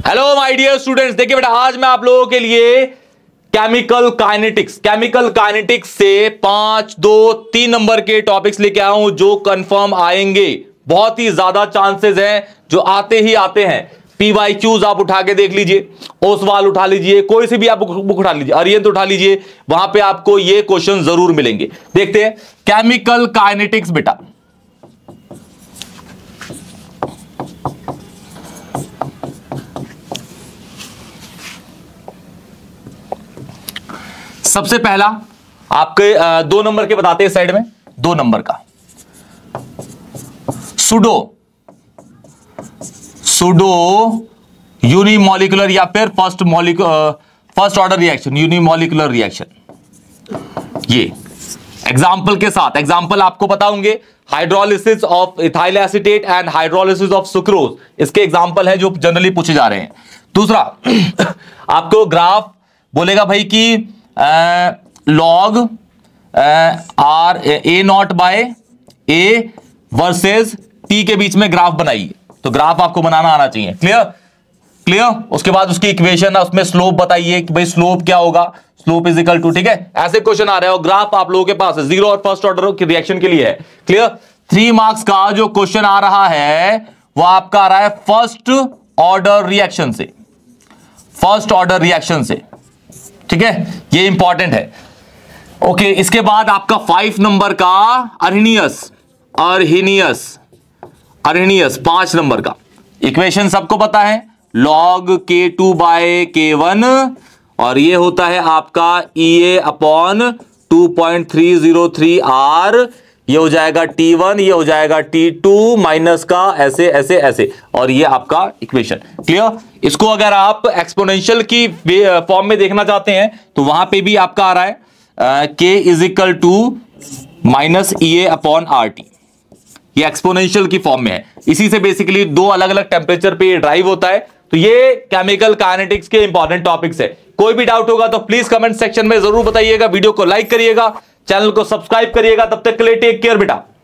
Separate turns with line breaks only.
Hello my dear students, देखिए बेटा आज मैं आप लोगों के लिए केमिकल काइनेटिक्स से 5, 2, 3 नंबर के टॉपिक्स लेके आया हूं जो कंफर्म आएंगे। बहुत ही ज्यादा चांसेस हैं जो आते ही आते हैं। PYQs आप उठा के देख लीजिए, ओसवाल उठा लीजिए, कोई सी भी आप बुक उठा लीजिए, अरिहंत उठा लीजिए, वहां पे आपको ये क्वेश्चन जरूर मिलेंगे। देखते हैं केमिकल काइनेटिक्स बेटा। सबसे पहला आपके 2 नंबर के बताते हैं साइड में, 2 नंबर का सुडो यूनिमॉलिक्यूलर या फिर first order reaction, unimolecular reaction. ये एग्जाम्पल के साथ, एग्जाम्पल आपको पता होंगे, hydrolysis of ethyl acetate and hydrolysis of sucrose, इसके एग्जाम्पल है जो जनरली पूछे जा रहे हैं। दूसरा आपको ग्राफ बोलेगा भाई कि log R A naught by A versus t के बीच में ग्राफ बनाइए, तो ग्राफ आपको बनाना आना चाहिए। क्लियर। उसके बाद उसकी इक्वेशन है, उसमें स्लोप बताइए कि भाई स्लोप क्या होगा, स्लोप इज इक्वल टू, ठीक है, ऐसे क्वेश्चन आ रहे हैं और ग्राफ आप लोगों के पास है, 0 और फर्स्ट ऑर्डर की रिएक्शन के लिए है। क्लियर। 3 मार्क्स का जो क्वेश्चन आ रहा है वो आपका आ रहा है फर्स्ट ऑर्डर रिएक्शन से, ठीक है, ये इंपॉर्टेंट है। ओके, इसके बाद आपका 5 नंबर का अर्हिनियस 5 नंबर का इक्वेशन सबको पता है, log K2 बाय K1 और ये होता है आपका EA अपॉन 2.303 R, ये हो जाएगा T1, ये हो जाएगा T2 माइनस का ऐसे और ये आपका इक्वेशन। क्लियर। इसको अगर आप एक्सपोनेंशियल की फॉर्म में देखना चाहते हैं तो वहां पे भी आपका आ रहा है K is equal to minus EA upon RT, ये एक्सपोनेंशियल की फॉर्म में है। इसी से बेसिकली 2 अलग अलग टेम्परेचर पे ड्राइव होता है। तो ये केमिकल काइनेटिक्स के इंपॉर्टेंट टॉपिक्स है। कोई भी डाउट होगा तो प्लीज कमेंट सेक्शन में जरूर बताइएगा, वीडियो को लाइक करिएगा, चैनल को सब्सक्राइब करिएगा। तब तक के लिए टेक केयर बेटा।